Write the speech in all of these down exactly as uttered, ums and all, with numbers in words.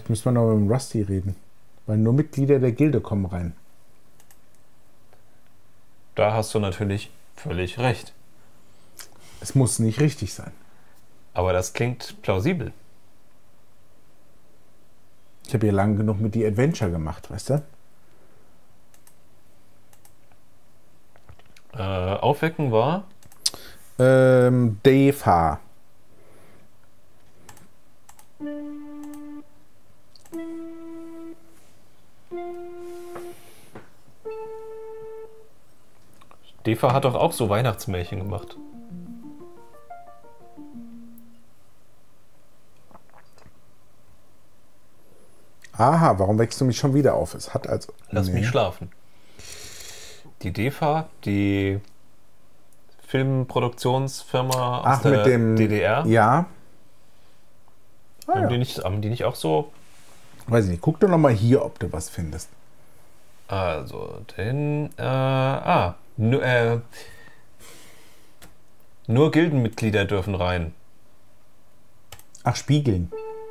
Vielleicht müssen wir noch mit dem Rusty reden. Weil nur Mitglieder der Gilde kommen rein. Da hast du natürlich völlig recht. Es muss nicht richtig sein. Aber das klingt plausibel. Ich habe ja lange genug mit die Adventure gemacht, weißt du? Äh, Aufwecken war? Ähm, Deva. Deva hat doch auch so Weihnachtsmärchen gemacht. Aha, warum wächst du mich schon wieder auf? Es hat also... Lass nee. mich schlafen. Die Deva, die Filmproduktionsfirma aus Ach, der mit dem... D D R. Ja. Ah, haben, ja. die nicht, haben die nicht auch so... Weiß ich nicht. Guck doch noch mal hier, ob du was findest. Also, den... Äh, ah, nur, äh, nur Gildenmitglieder dürfen rein. Ach, Spiegeln.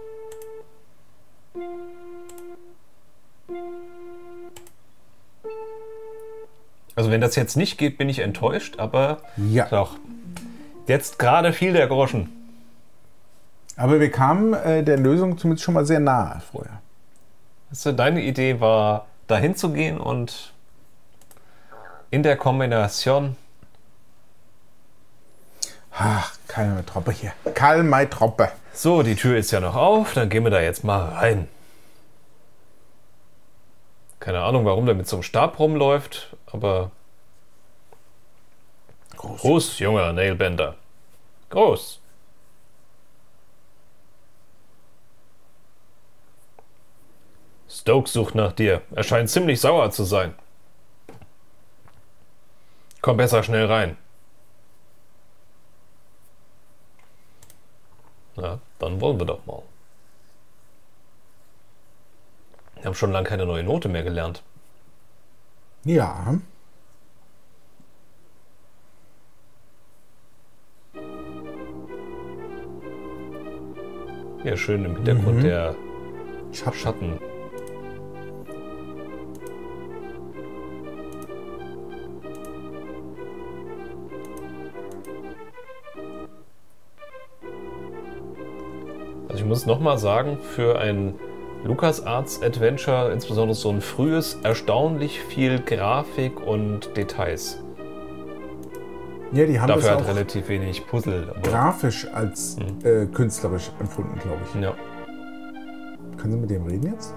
Also wenn das jetzt nicht geht, bin ich enttäuscht, aber Ja. doch. Jetzt gerade fiel der Groschen. Aber wir kamen äh, der Lösung zumindest schon mal sehr nahe vorher. Also deine Idee war, dahin zu gehen und in der Kombination... Ach, keine Troppe hier. Karl May Troppe. So, die Tür ist ja noch auf, dann gehen wir da jetzt mal rein. Keine Ahnung, warum der mit so einem Stab rumläuft, aber... Groß. Groß, junger Nailbender. Groß. Stokes sucht nach dir. Er scheint ziemlich sauer zu sein. Komm besser schnell rein. Na, dann wollen wir doch mal. Wir haben schon lange keine neue Note mehr gelernt. Ja. Hier schön im Hintergrund Mhm. der Schatten. Schatten. Also ich muss nochmal sagen, für ein LucasArts Adventure, insbesondere so ein frühes, erstaunlich viel Grafik und Details. Ja, die haben Dafür das hat auch relativ wenig Puzzle. Aber grafisch als Mhm. äh, künstlerisch empfunden, glaube ich. ja. Können Sie mit dem reden jetzt?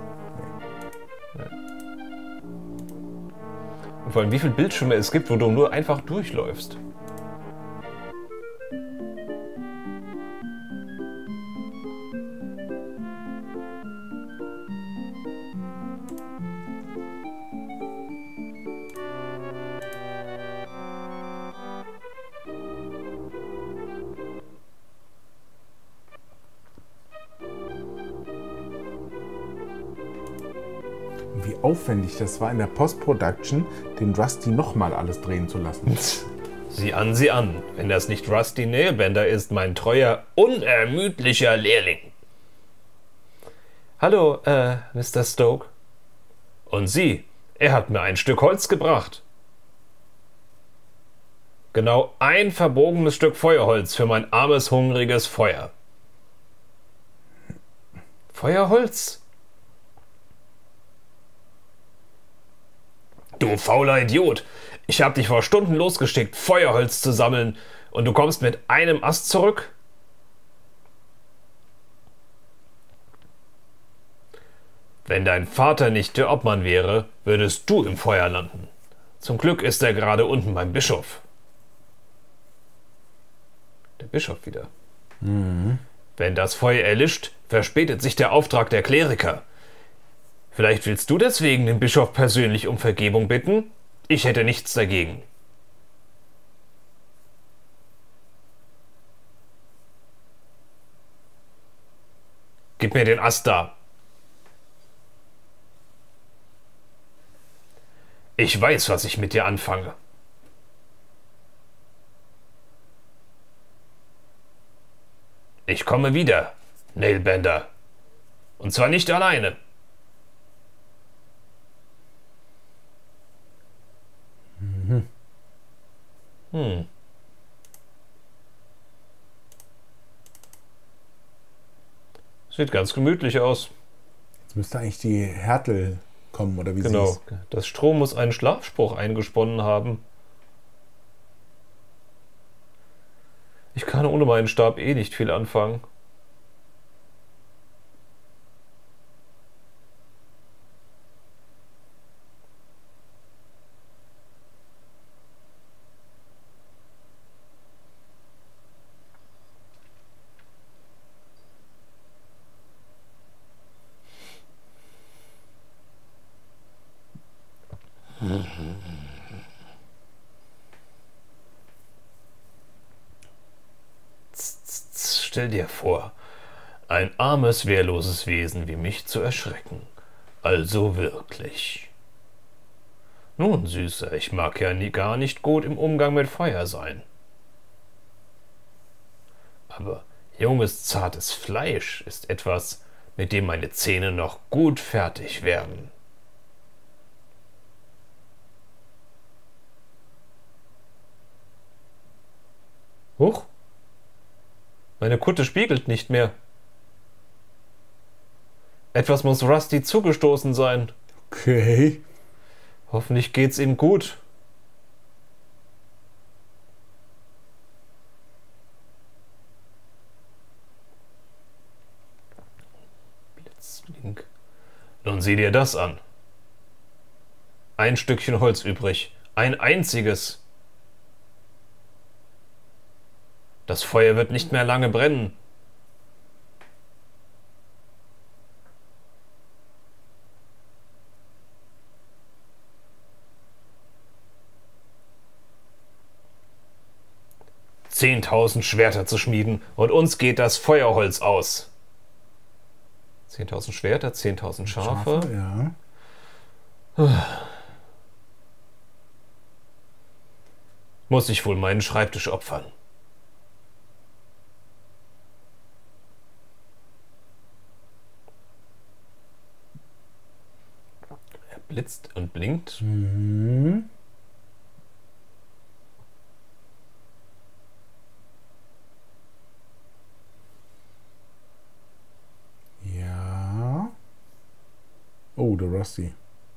Und vor allem, wie viele Bildschirme es gibt, wo du nur einfach durchläufst. Wie aufwendig das war in der Post-Production, den Rusty nochmal alles drehen zu lassen. Sieh an, sieh an. Wenn das nicht Rusty Nailbender ist, mein treuer, unermüdlicher Lehrling. Hallo, äh, Mister Stoke. Und Sie, er hat mir ein Stück Holz gebracht. Genau ein verbogenes Stück Feuerholz für mein armes, hungriges Feuer. Feuerholz? Du fauler Idiot! Ich hab dich vor Stunden losgeschickt, Feuerholz zu sammeln, und du kommst mit einem Ast zurück? Wenn dein Vater nicht der Obmann wäre, würdest du im Feuer landen. Zum Glück ist er gerade unten beim Bischof. Der Bischof wieder. Mhm. Wenn das Feuer erlischt, verspätet sich der Auftrag der Kleriker. Vielleicht willst du deswegen den Bischof persönlich um Vergebung bitten? Ich hätte nichts dagegen. Gib mir den Ast da. Ich weiß, was ich mit dir anfange. Ich komme wieder, Nailbender. Und zwar nicht alleine. Mhm. Hm. Sieht ganz gemütlich aus. Jetzt müsste eigentlich die Härtel kommen, oder wie Genau. sie es... Das Strom muss einen Schlafspruch eingesponnen haben. Ich kann ohne meinen Stab eh nicht viel anfangen. Stell dir vor, ein armes, wehrloses Wesen wie mich zu erschrecken. Also wirklich. Nun, Süßer, ich mag ja nie, gar nicht gut im Umgang mit Feuer sein. Aber junges, zartes Fleisch ist etwas, mit dem meine Zähne noch gut fertig werden. Huch! Meine Kutte spiegelt nicht mehr. Etwas muss Rusty zugestoßen sein. Okay. Hoffentlich geht's ihm gut. Blitzblink. Nun sieh dir das an. Ein Stückchen Holz übrig. Ein einziges. Das Feuer wird nicht mehr lange brennen. Zehntausend Schwerter zu schmieden und uns geht das Feuerholz aus. Zehntausend Schwerter, zehntausend Schafe. Schafe, ja. Muss ich wohl meinen Schreibtisch opfern. Er blitzt und blinkt. Mhm. Ja. Oh, der Rusty.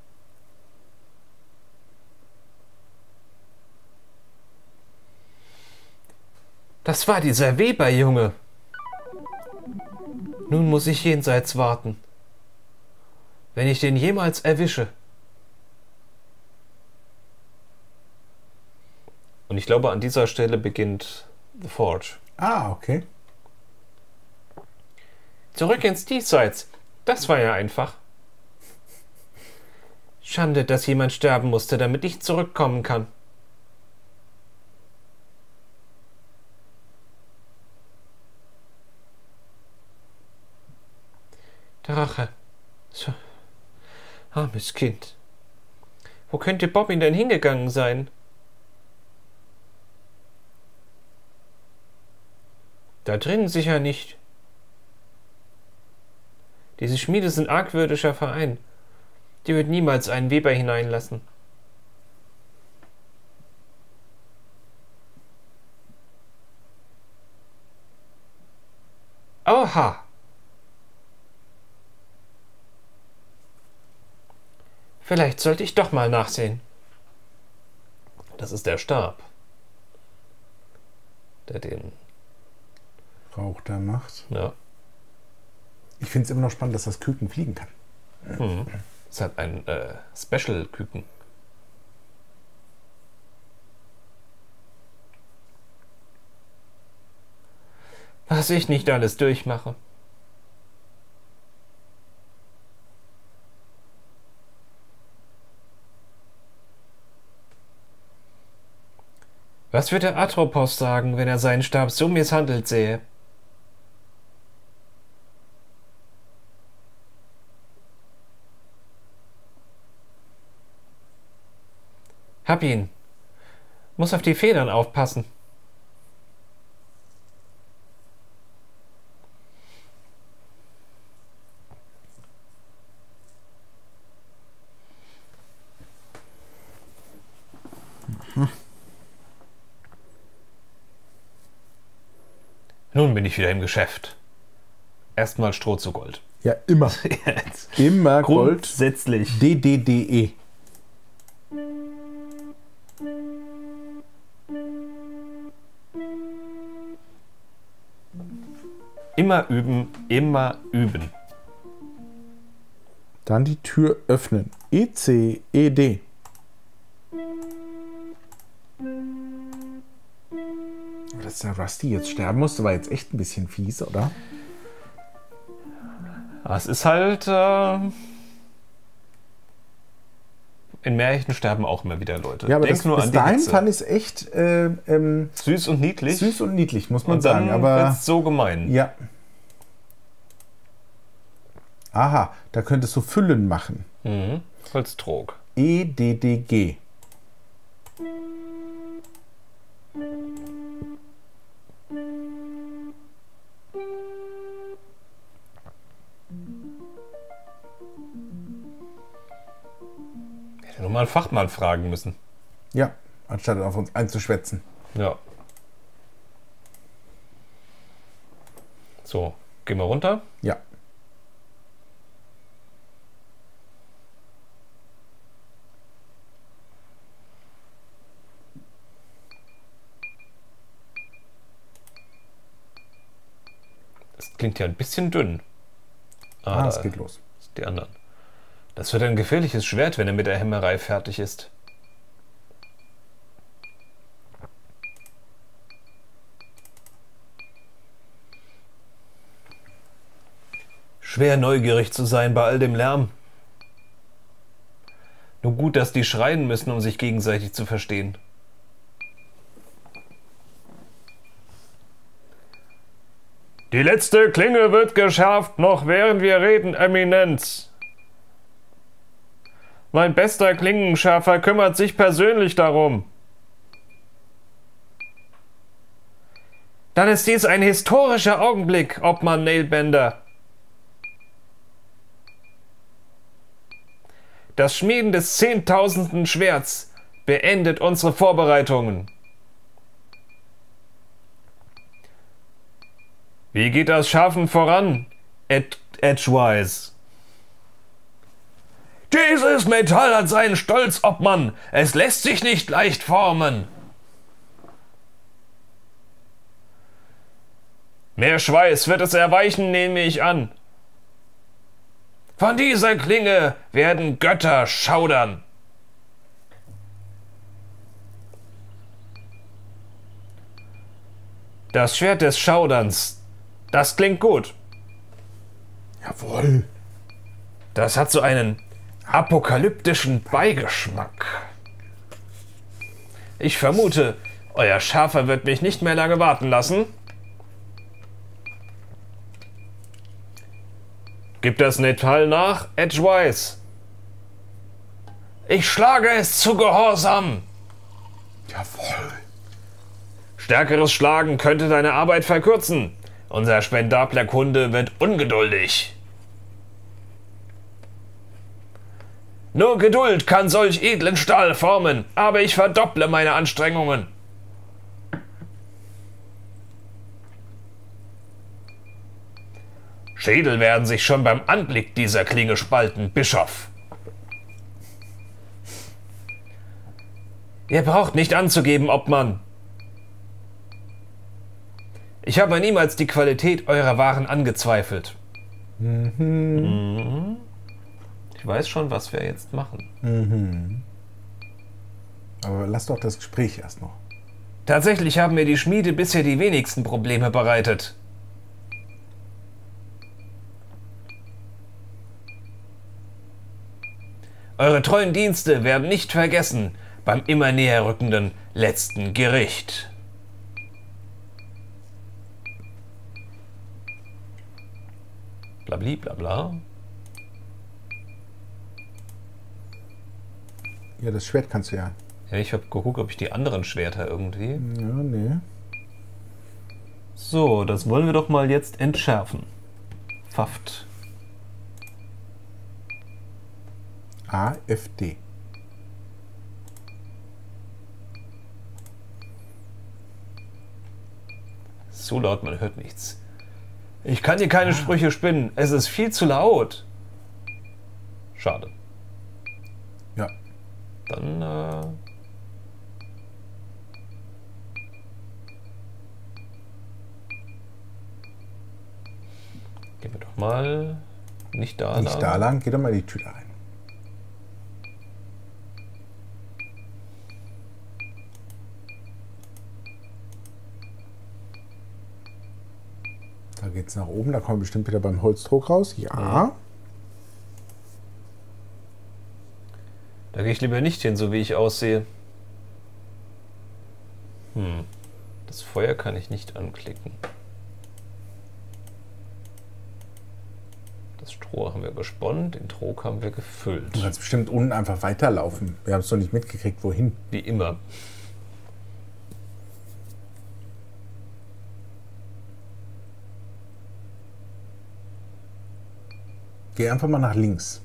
Das war dieser Weber-Junge. Nun muss ich jenseits warten. Wenn ich den jemals erwische. Und ich glaube, an dieser Stelle beginnt The Forge. Ah, okay. Zurück ins Diesseits. Das war ja einfach. Schande, dass jemand sterben musste, damit ich zurückkommen kann. Drache. So. Armes Kind. Wo könnte Bobbin denn hingegangen sein? Da drinnen sicher nicht. Diese Schmiede sind ein argwöhnischer Verein. Die wird niemals einen Weber hineinlassen. Oha! Vielleicht sollte ich doch mal nachsehen. Das ist der Stab, der den Rauch da macht. Ja. Ich finde es immer noch spannend, dass das Küken fliegen kann. Hm. Es hat ein äh, Special-Küken. Was ich nicht alles durchmache. Was wird der Atropos sagen, wenn er seinen Stab so misshandelt sähe? Hab ihn. Muss auf die Federn aufpassen. Nun bin ich wieder im Geschäft. Erstmal Stroh zu Gold. Ja, immer. Jetzt. Immer Gold. Grundsätzlich. D D D E. Immer üben, immer üben. Dann die Tür öffnen. E C E D. Dass der Rusty jetzt sterben musste, war jetzt echt ein bisschen fies, oder? Es ist halt... Äh, in Märchen sterben auch immer wieder Leute. Ja, aber Denk das, nur bis an die dahin Hitze. fand ich es echt äh, ähm, Süß und niedlich. süß und niedlich, muss man und dann sagen. Aber wird's so gemein. ja. Aha, da könntest du Füllen machen. Mhm. Holztrog. E D D G. Hätte nur mal einen Fachmann fragen müssen. Ja, anstatt auf uns einzuschwätzen. Ja. So, gehen wir runter. Ja. Das klingt ja ein bisschen dünn. Ah, da es geht los. sind die anderen. Das wird ein gefährliches Schwert, wenn er mit der Hämmerei fertig ist. Schwer neugierig zu sein bei all dem Lärm. Nur gut, dass die schreien müssen, um sich gegenseitig zu verstehen. Die letzte Klinge wird geschärft, noch während wir reden, Eminenz. Mein bester Klingenschärfer kümmert sich persönlich darum. Dann ist dies ein historischer Augenblick, Obmann Nailbender. Das Schmieden des zehntausendsten Schwerts beendet unsere Vorbereitungen. Wie geht das Schaffen voran, Ed Edgewise? Dieses Metall hat seinen Stolz, Obmann. Es lässt sich nicht leicht formen. Mehr Schweiß wird es erweichen, nehme ich an. Von dieser Klinge werden Götter schaudern. Das Schwert des Schauderns, das klingt gut. Jawohl. Das hat so einen apokalyptischen Beigeschmack. Ich vermute, euer Schärfer wird mich nicht mehr lange warten lassen. Gib das Metall nach, Edgewise. Ich schlage es zu Gehorsam. Jawohl. Stärkeres Schlagen könnte deine Arbeit verkürzen. Unser spendabler Kunde wird ungeduldig. Nur Geduld kann solch edlen Stahl formen, aber ich verdopple meine Anstrengungen. Schädel werden sich schon beim Anblick dieser Klinge spalten, Bischof. Ihr braucht nicht anzugeben, Obmann. Ich habe niemals die Qualität eurer Waren angezweifelt. Mhm. Mhm. Ich weiß schon, was wir jetzt machen. Mhm. Aber lass doch das Gespräch erst noch. Tatsächlich haben mir die Schmiede bisher die wenigsten Probleme bereitet. Eure treuen Dienste werden nicht vergessen beim immer näher rückenden letzten Gericht. Blabli, blabla. Ja, das Schwert kannst du ja. Ja, ich habe geguckt, ob ich die anderen Schwerter irgendwie... Ja, nee. So, das wollen wir doch mal jetzt entschärfen. Pfafft. A F D. so laut, man hört nichts. Ich kann hier keine ah. Sprüche spinnen. Es ist viel zu laut. Schade. Ja. Dann, äh... gehen wir doch mal nicht da lang. Nicht da lang, geh doch mal die Tür rein. Da geht's nach oben, da kommen wir bestimmt wieder beim Holzdruck raus. Ja. ja. Da gehe ich lieber nicht hin, so wie ich aussehe. Hm. Das Feuer kann ich nicht anklicken. Das Stroh haben wir gesponnen, den Trog haben wir gefüllt. Du kannst bestimmt unten einfach weiterlaufen. Wir haben es doch nicht mitgekriegt, wohin. Wie immer. Geh einfach mal nach links.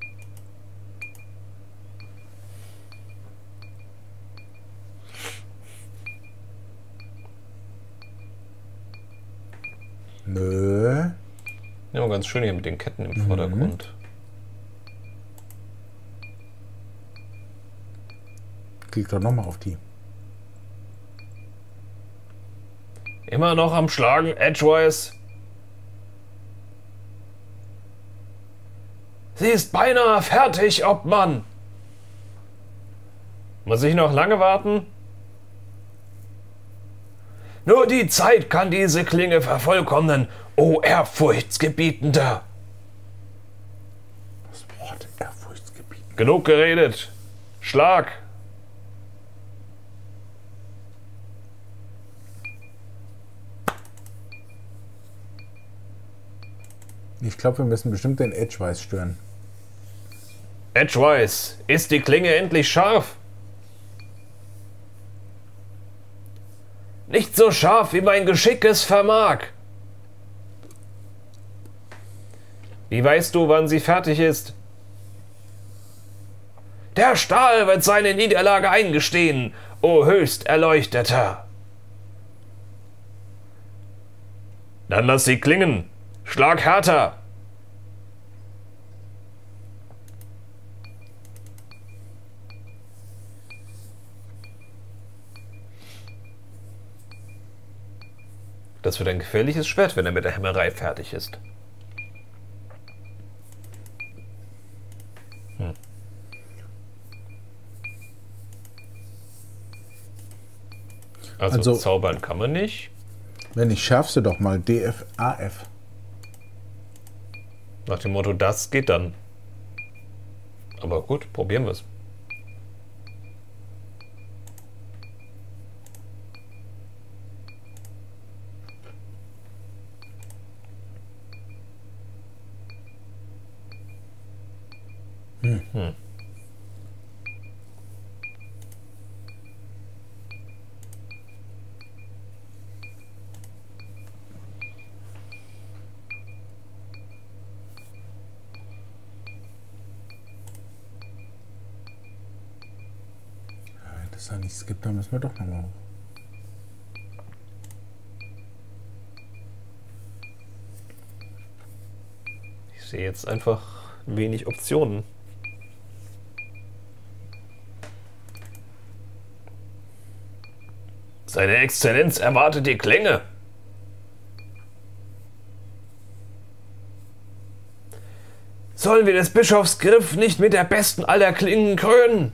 Nö. Ja, ganz schön hier mit den Ketten im mhm. Vordergrund. Klick doch nochmal auf die. Immer noch am Schlagen, Edgewise. Sie ist beinahe fertig, Obmann. Muss ich noch lange warten? Nur die Zeit kann diese Klinge vervollkommnen, o Ehrfurchtsgebietender. Das Wort Ehrfurchtsgebietender. Genug geredet. Schlag. Ich glaube, wir müssen bestimmt den Edgewise stören. Edgewise, ist die Klinge endlich scharf? Nicht so scharf, wie mein Geschick es vermag. Wie weißt du, wann sie fertig ist? Der Stahl wird seine Niederlage eingestehen, o höchst Erleuchteter. Dann lass sie klingen. Schlag härter. Das wird ein gefährliches Schwert, wenn er mit der Hämmerei fertig ist. Hm. Also, also zaubern kann man nicht. Wenn nicht, schärfst du doch mal D F A F. Nach dem Motto, das geht dann. Aber gut, probieren wir es. Hm. Hm. Wenn es da nichts gibt, dann müssen wir doch nochmal hoch. Ich sehe jetzt einfach wenig Optionen. Seine Exzellenz erwartet die Klinge. Sollen wir des Bischofs Griff nicht mit der besten aller Klingen krönen?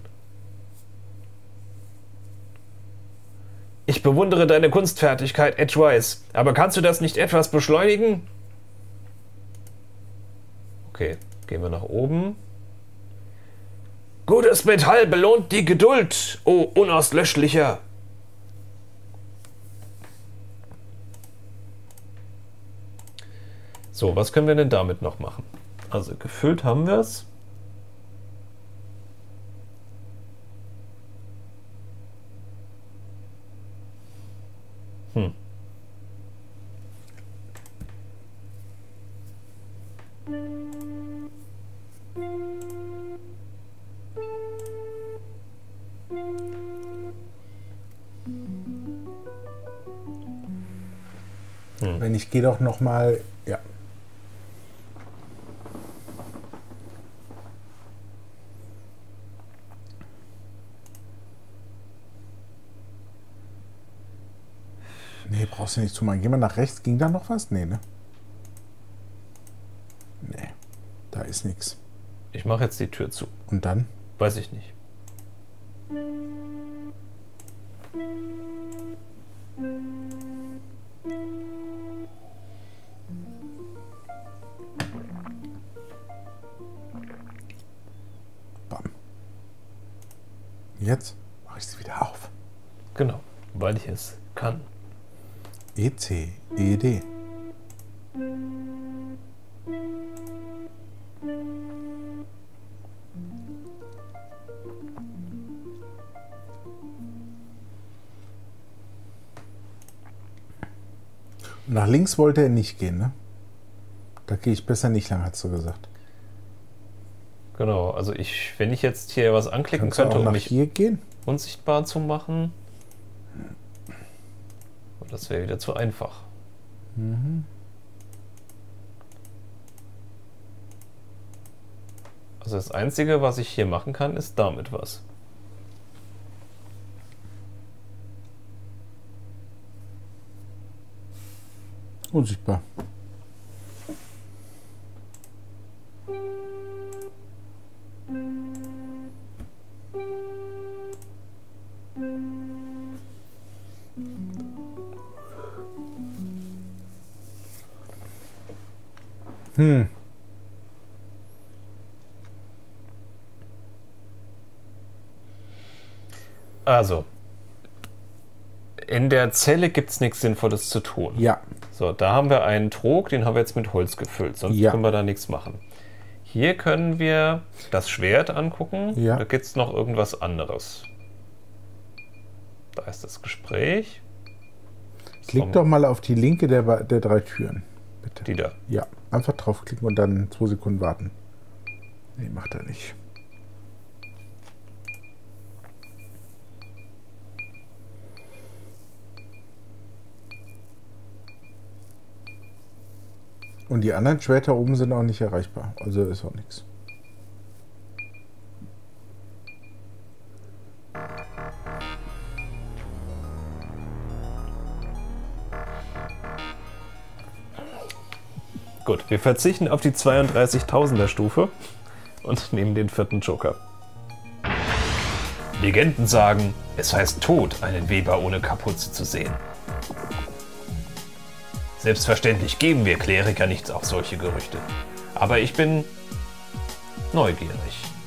Ich bewundere deine Kunstfertigkeit, Edgewise, aber kannst du das nicht etwas beschleunigen? Okay, gehen wir nach oben. Gutes Metall belohnt die Geduld, o unauslöschlicher. So, was können wir denn damit noch machen? Also gefüllt haben wir es. Hm. Nein, ich gehe doch noch mal... Ja. Nee, brauchst du nicht zu machen. Geh mal nach rechts. Ging da noch was? Nee, ne? Nee, da ist nichts. Ich mache jetzt die Tür zu. Und dann? Weiß ich nicht. Bam. Jetzt mache ich sie wieder auf. Genau, weil ich es kann. E C E D. Nach links wollte er nicht gehen, ne? Da gehe ich besser nicht lang, hast du gesagt. Genau, also ich, wenn ich jetzt hier was anklicken Kannst du könnte, auch um nach mich hier gehen? unsichtbar zu machen, das wäre wieder zu einfach. Mhm. Also das Einzige, was ich hier machen kann, ist damit was. Unsichtbar. Hm. Also, in der Zelle gibt es nichts Sinnvolles zu tun. Ja. So, da haben wir einen Trog, den haben wir jetzt mit Holz gefüllt, sonst Ja. können wir da nichts machen. Hier können wir das Schwert angucken, Ja. da gibt es noch irgendwas anderes. Da ist das Gespräch. Klick So, doch mal auf die linke der, der drei Türen, bitte. die da. Ja, einfach draufklicken und dann zwei Sekunden warten. Nee, macht er nicht. Und die anderen Schwerter oben sind auch nicht erreichbar. Also ist auch nichts. Gut, wir verzichten auf die zweiunddreißigtausender Stufe und nehmen den vierten Joker. Legenden sagen, es heißt Tod, einen Weber ohne Kapuze zu sehen. Selbstverständlich geben wir Kleriker nichts auf solche Gerüchte. Aber ich bin neugierig.